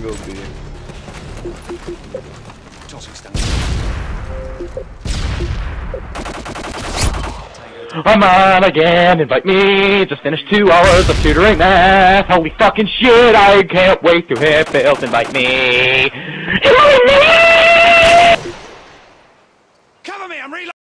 go B. I'm on again, invite me, just finished 2 hours of tutoring math, holy fucking shit, I can't wait to hit Bills, invite me! Invite me!